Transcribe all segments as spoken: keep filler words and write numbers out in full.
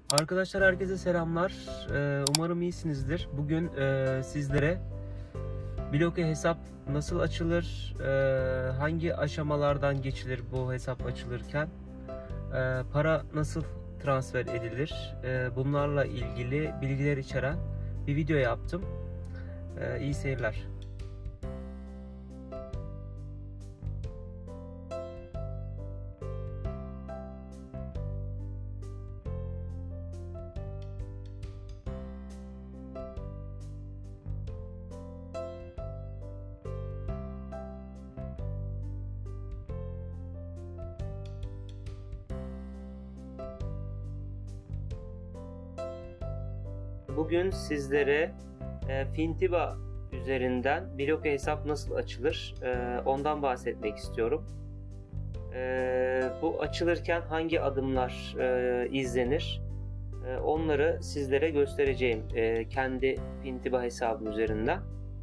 Arkadaşlar herkese selamlar. Ee, umarım iyisinizdir. Bugün e, sizlere bloke hesap nasıl açılır, e, hangi aşamalardan geçilir bu hesap açılırken, e, para nasıl transfer edilir, e, bunlarla ilgili bilgiler içeren bir video yaptım. E, iyi seyirler. Bugün sizlere e, Fintiba üzerinden bloke hesap nasıl açılır e, ondan bahsetmek istiyorum. E, bu açılırken hangi adımlar e, izlenir e, onları sizlere göstereceğim e, kendi Fintiba hesabım üzerinden.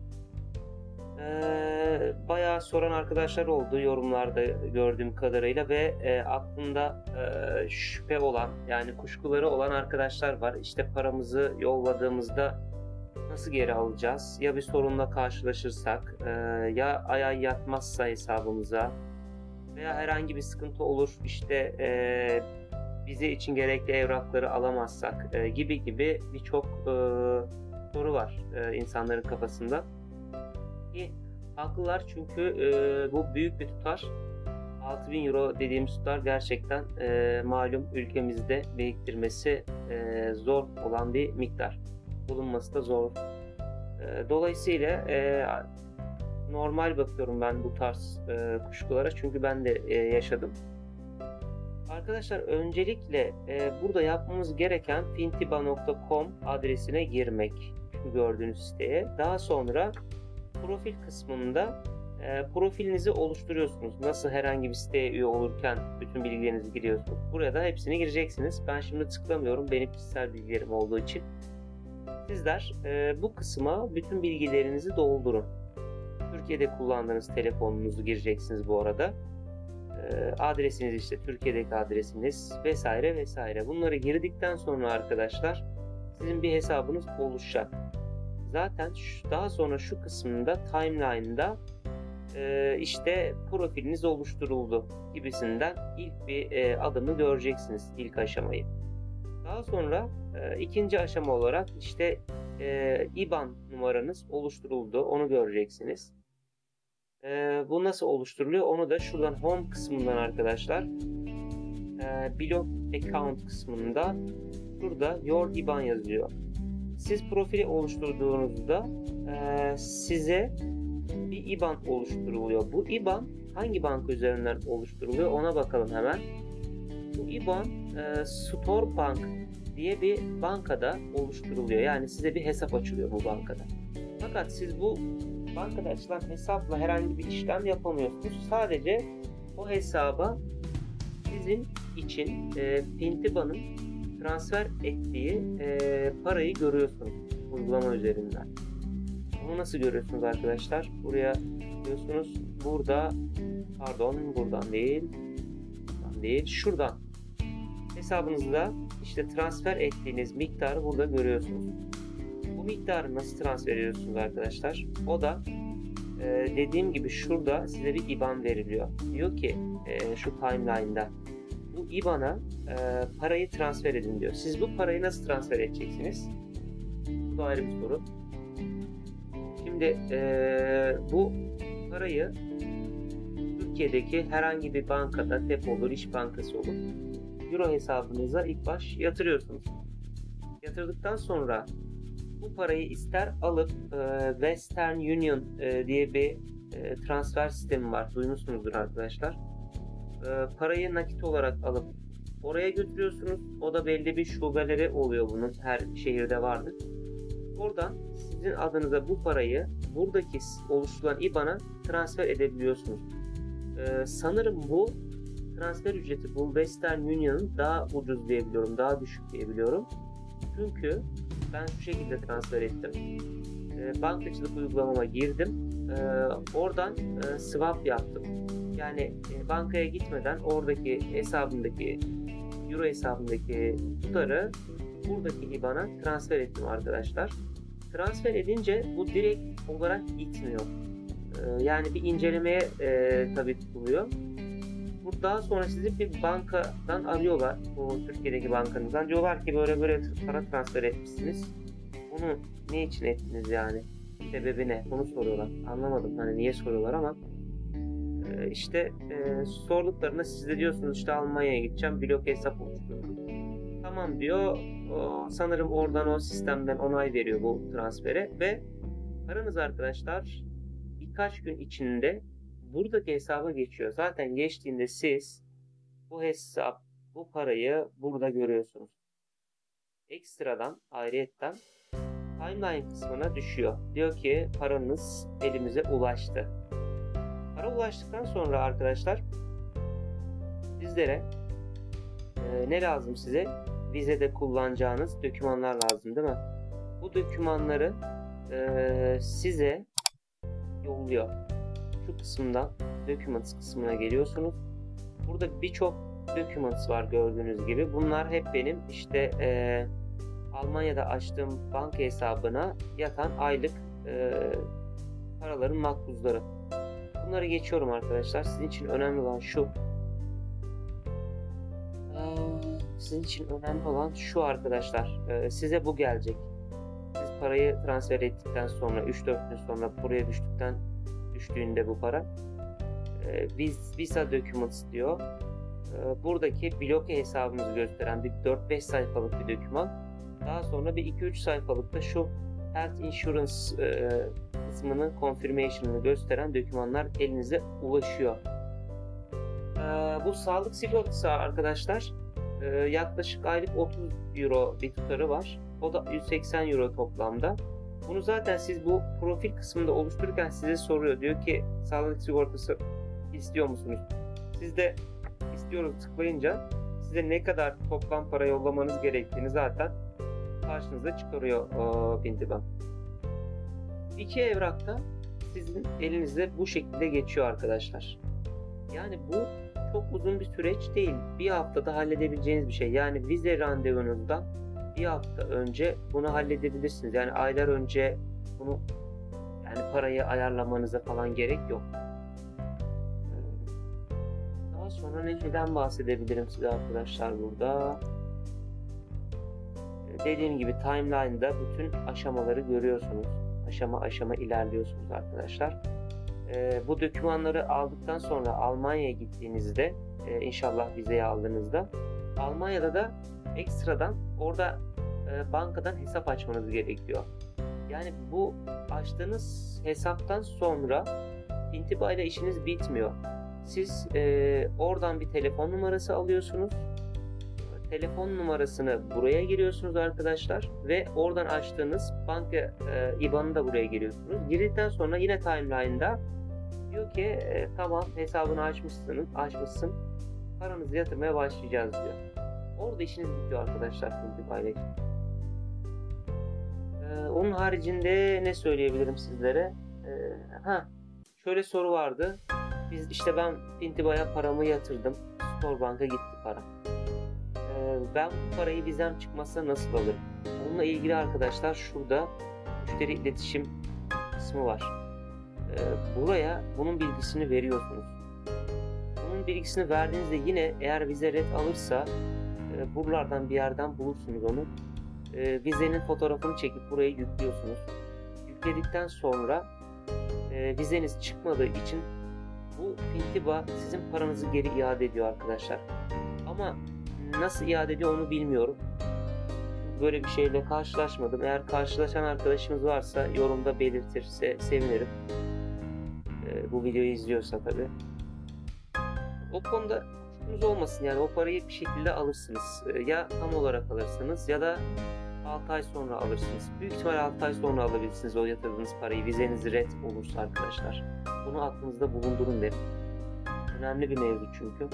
E, bayağı soran arkadaşlar oldu yorumlarda gördüğüm kadarıyla ve e, aklında e, şüphe olan, yani kuşkuları olan arkadaşlar var. İşte paramızı yolladığımızda nasıl geri alacağız? Ya bir sorunla karşılaşırsak, e, ya ay ay yatmazsa hesabımıza veya herhangi bir sıkıntı olur, işte e, vize için gerekli evrakları alamazsak e, gibi gibi birçok e, soru var e, insanların kafasında. Ki haklılar, çünkü e, bu büyük bir tutar. altı bin euro dediğimiz tutar gerçekten e, malum ülkemizde biriktirmesi e, zor olan bir miktar. Bulunması da zor. E, dolayısıyla e, normal bakıyorum ben bu tarz e, kuşkulara, çünkü ben de e, yaşadım. Arkadaşlar öncelikle e, burada yapmamız gereken fintiba nokta com adresine girmek. Şu gördüğünüz siteye. Daha sonra profil kısmında e, profilinizi oluşturuyorsunuz. Nasıl herhangi bir siteye üye olurken bütün bilgilerinizi giriyorsunuz. Buraya da hepsini gireceksiniz. Ben şimdi tıklamıyorum, benim kişisel bilgilerim olduğu için. Sizler e, bu kısma bütün bilgilerinizi doldurun. Türkiye'de kullandığınız telefonunuzu gireceksiniz bu arada. E, adresiniz, işte Türkiye'deki adresiniz vesaire vesaire. Bunları girdikten sonra arkadaşlar sizin bir hesabınız oluşacak. Zaten şu, daha sonra şu kısmında timeline'da e, işte profiliniz oluşturuldu gibisinden ilk bir e, adımı göreceksiniz, ilk aşamayı. Daha sonra e, ikinci aşama olarak işte e, I B A N numaranız oluşturuldu, onu göreceksiniz. E, bu nasıl oluşturuluyor onu da şuradan home kısmından arkadaşlar, e, blog account kısmında şurada your I B A N yazıyor. Siz profili oluşturduğunuzda e, size bir I B A N oluşturuluyor. Bu I B A N hangi banka üzerinden oluşturuluyor ona bakalım hemen. Bu I B A N e, Store Bank diye bir bankada oluşturuluyor. Yani size bir hesap açılıyor bu bankada. Fakat siz bu bankada açılan hesapla herhangi bir işlem yapamıyorsunuz. Sadece o hesaba sizin için e, Fintiba'nın transfer ettiği e, parayı görüyorsunuz uygulama üzerinden. Bunu nasıl görüyorsunuz arkadaşlar? Buraya görüyorsunuz. Burada, pardon, buradan değil, buradan değil, şuradan hesabınızda işte transfer ettiğiniz miktarı burada görüyorsunuz. Bu miktarı nasıl transfer ediyorsunuz arkadaşlar? O da e, dediğim gibi şurada size bir I B A N veriliyor. Diyor ki e, şu timeline'da bu I B A N''a e, parayı transfer edin diyor. Siz bu parayı nasıl transfer edeceksiniz? Bu da ayrı bir soru. Şimdi e, bu parayı Türkiye'deki herhangi bir bankada, T E P olur, İş Bankası olur, Euro hesabınıza ilk baş yatırıyorsunuz. Yatırdıktan sonra bu parayı ister alıp e, Western Union e, diye bir e, transfer sistemi var. Duymuşsunuzdur arkadaşlar. E, parayı nakit olarak alıp oraya götürüyorsunuz. O da belli bir şubeleri oluyor bunun. Her şehirde vardır. Oradan sizin adınıza bu parayı buradaki oluşturulan I B A N''a transfer edebiliyorsunuz. E, sanırım bu transfer ücreti bu Western Union'ın daha ucuz diyebiliyorum. Daha düşük diyebiliyorum. Çünkü ben şu şekilde transfer ettim. E, bankacılık uygulamama girdim. E, oradan e, swap yaptım. Yani e, bankaya gitmeden oradaki hesabımdaki Euro hesabındaki tutarı buradaki I B A N''a transfer ettim arkadaşlar. Transfer edince bu direkt olarak gitmiyor. Ee, yani bir incelemeye e, tabii tutuluyor. Bu daha sonra sizi bir bankadan arıyorlar. Bu Türkiye'deki bankanızdan. Diyorlar ki böyle böyle para transfer etmişsiniz. Bunu ne için ettiniz yani? Sebebi ne? Bunu soruyorlar. Anlamadım hani niye soruyorlar ama e, işte e, sorduklarında siz de diyorsunuz işte Almanya'ya gideceğim, blok hesap oluşturuyorum. Tamam diyor. O, sanırım oradan o sistemden onay veriyor bu transfere ve paranız arkadaşlar birkaç gün içinde buradaki hesaba geçiyor. Zaten geçtiğinde siz bu hesap, bu parayı burada görüyorsunuz. Ekstradan, ayrıyetten timeline kısmına düşüyor. Diyor ki paranız elimize ulaştı. Para ulaştıktan sonra arkadaşlar sizlere e, ne lazım size? Vizede kullanacağınız dokümanlar lazım değil mi? Bu dokümanları e, size yolluyor. Şu kısımdan documents kısmına geliyorsunuz. Burada birçok documents var gördüğünüz gibi. Bunlar hep benim işte e, Almanya'da açtığım banka hesabına yatan aylık e, paraların makbuzları. Bunları geçiyorum arkadaşlar. Sizin için önemli olan şu. Ee, sizin için önemli olan şu arkadaşlar. Ee, size bu gelecek. Siz parayı transfer ettikten sonra üç dört gün sonra buraya düştükten düştüğünde bu para e, Visa Documents diyor. E, buradaki bloke hesabımızı gösteren bir dört beş sayfalık bir doküman. Daha sonra bir iki üç sayfalık da şu Health Insurance e, kısmının confirmation'ını gösteren dokümanlar elinize ulaşıyor. E, bu sağlık sigortası arkadaşlar e, yaklaşık aylık otuz euro bir tutarı var. O da yüz seksen euro toplamda. Bunu zaten siz bu profil kısmında oluştururken size soruyor. Diyor ki sağlık sigortası istiyor musunuz? Siz de istiyoruz tıklayınca size ne kadar toplam para yollamanız gerektiğini zaten karşınıza çıkarıyor Fintiba. İki evrakta sizin elinizde bu şekilde geçiyor arkadaşlar. Yani bu çok uzun bir süreç değil. Bir haftada halledebileceğiniz bir şey. Yani vize randevunuzdan bir hafta önce bunu halledebilirsiniz. Yani aylar önce bunu yani parayı ayarlamanıza falan gerek yok. Daha sonra neden bahsedebilirim size arkadaşlar burada? Dediğim gibi timeline'da bütün aşamaları görüyorsunuz. Aşama aşama ilerliyorsunuz arkadaşlar. Ee, bu dokümanları aldıktan sonra Almanya'ya gittiğinizde e, inşallah vizeyi aldığınızda Almanya'da da ekstradan orada e, bankadan hesap açmanız gerekiyor. Yani bu açtığınız hesaptan sonra Fintiba ile işiniz bitmiyor. Siz e, oradan bir telefon numarası alıyorsunuz. Telefon numarasını buraya giriyorsunuz arkadaşlar ve oradan açtığınız banka e, I B A N'ı da buraya giriyorsunuz. Girdikten sonra yine timeline'da diyor ki e, tamam hesabını açmışsın, açmışsın, paranızı yatırmaya başlayacağız diyor. Orada işiniz bitiyor arkadaşlar Fintiba ile. E, onun haricinde ne söyleyebilirim sizlere? E, ha, şöyle soru vardı. Biz işte ben Fintiba'ya paramı yatırdım. Storebank'a gitti para. Ben bu parayı vizem çıkmazsa nasıl alırım? Bununla ilgili arkadaşlar şurada müşteri iletişim kısmı var. Buraya bunun bilgisini veriyorsunuz. Bunun bilgisini verdiğinizde yine eğer vize red alırsa buralardan bir yerden bulursunuz onu. Vizenin fotoğrafını çekip buraya yüklüyorsunuz. Yükledikten sonra vizeniz çıkmadığı için bu Fintiba sizin paranızı geri iade ediyor arkadaşlar. Ama nasıl iade ediyor onu bilmiyorum. Böyle bir şeyle karşılaşmadım. Eğer karşılaşan arkadaşımız varsa yorumda belirtirse sevinirim. Ee, bu videoyu izliyorsa tabii. O konuda kuşkunuz olmasın yani o parayı bir şekilde alırsınız. Ee, ya tam olarak alırsınız ya da altı ay sonra alırsınız. Büyük ihtimal altı ay sonra alabilirsiniz o yatırdığınız parayı. Vizeniz red olursa arkadaşlar. Bunu aklınızda bulundurun derim. Önemli bir mevzu çünkü.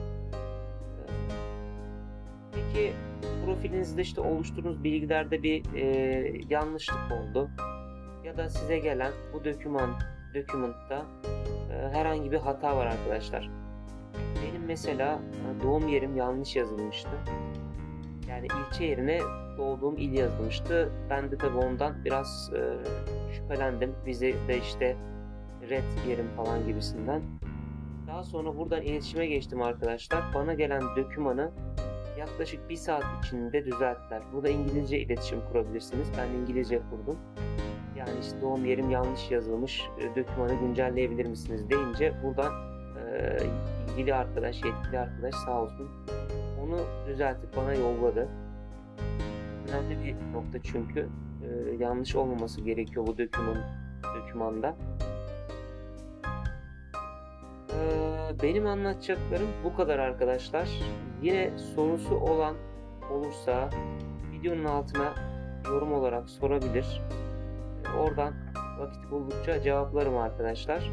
Peki profilinizde işte oluşturduğunuz bilgilerde bir e, yanlışlık oldu ya da size gelen bu doküman dokümantta e, herhangi bir hata var arkadaşlar. Benim mesela e, doğum yerim yanlış yazılmıştı. Yani ilçe yerine doğduğum il yazılmıştı. Ben de tabii ondan biraz e, şüphelendim. Vizede işte red yerim falan gibisinden. Daha sonra buradan iletişime geçtim arkadaşlar. Bana gelen dokümanı yaklaşık bir saat içinde düzelttiler. Burada İngilizce iletişim kurabilirsiniz. Ben İngilizce kurdum. Yani işte doğum yerim yanlış yazılmış, e, dokümanı güncelleyebilir misiniz deyince buradan e, ilgili arkadaş, yetkili arkadaş sağ olsun onu düzeltip bana yolladı. Önemli bir nokta çünkü e, yanlış olmaması gerekiyor bu doküman, dokümanda. E, benim anlatacaklarım bu kadar arkadaşlar. Yine sorusu olan olursa videonun altına yorum olarak sorabilir. E, oradan vakit buldukça cevaplarım arkadaşlar.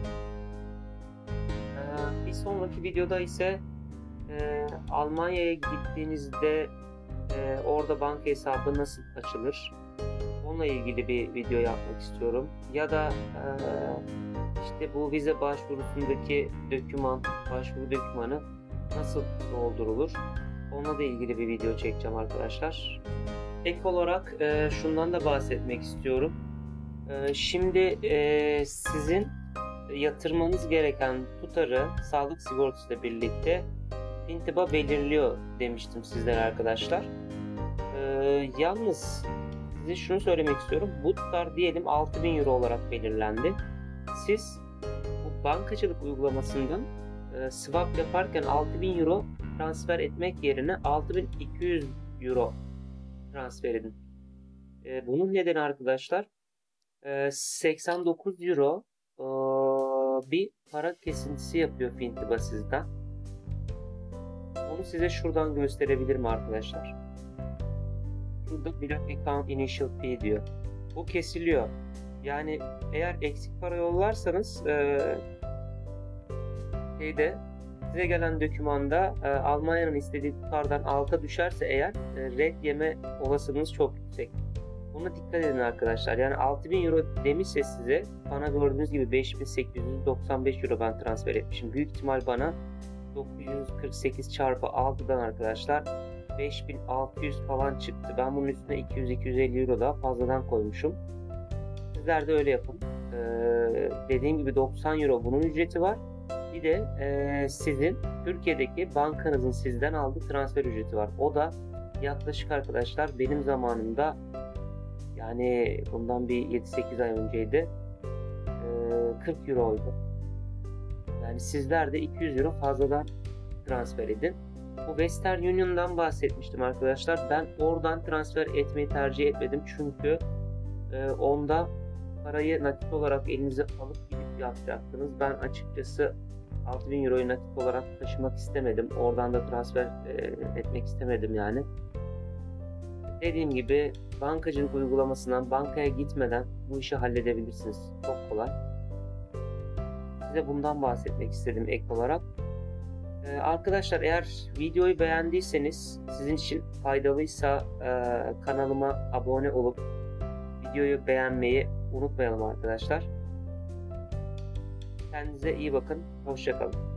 E, bir sonraki videoda ise e, Almanya'ya gittiğinizde e, orada banka hesabı nasıl açılır? Onunla ilgili bir video yapmak istiyorum. Ya da e, işte bu vize başvurusundaki doküman, başvuru dokümanı nasıl doldurulur? Onunla da ilgili bir video çekeceğim arkadaşlar. Ek olarak e, şundan da bahsetmek istiyorum. E, şimdi e, sizin yatırmanız gereken tutarı sağlık sigortası ile birlikte Fintiba belirliyor demiştim sizlere arkadaşlar. E, yalnız size şunu söylemek istiyorum. Bu tutar diyelim altı bin euro olarak belirlendi. Siz bu bankacılık uygulamasından e, swap yaparken altı bin euro transfer etmek yerine altı bin iki yüz euro transfer edin. E, bunun nedeni arkadaşlar e, seksen dokuz euro e, bir para kesintisi yapıyor Fintiba sizden. Onu size şuradan gösterebilirim arkadaşlar. Şurada Block Account Initial Fee diyor. Bu kesiliyor. Yani eğer eksik para yollarsanız e, şeyde size gelen dokümanda e, Almanya'nın istediği tutardan alta düşerse eğer e, red yeme olasılığınız çok yüksek. Buna dikkat edin arkadaşlar. Yani altı bin euro demişse size, bana gördüğünüz gibi beş bin sekiz yüz doksan beş euro ben transfer etmişim. Büyük ihtimal bana dokuz yüz kırk sekiz çarpı altıdan arkadaşlar beş bin altı yüz falan çıktı. Ben bunun üstüne iki yüz iki yüz elli euro daha fazladan koymuşum. Sizler de öyle yapın. Ee, dediğim gibi doksan euro bunun ücreti var. Bir de e, sizin Türkiye'deki bankanızın sizden aldığı transfer ücreti var. O da yaklaşık arkadaşlar benim zamanımda, yani bundan bir yedi sekiz ay önceydi, e, kırk euroydu. Yani sizler de iki yüz euro fazladan transfer edin. Bu Western Union'dan bahsetmiştim arkadaşlar. Ben oradan transfer etmeyi tercih etmedim. Çünkü e, onda parayı nakit olarak elinize alıp gidip yapacaktınız. Ben açıkçası altı bin euroyu nakit olarak taşımak istemedim. Oradan da transfer e, etmek istemedim yani. Dediğim gibi bankacılık uygulamasından bankaya gitmeden bu işi halledebilirsiniz. Çok kolay. Size bundan bahsetmek istedim ek olarak. Ee, arkadaşlar eğer videoyu beğendiyseniz, sizin için faydalıysa e, kanalıma abone olup videoyu beğenmeyi unutmayalım arkadaşlar. Kendinize iyi bakın. Hoşça kalın.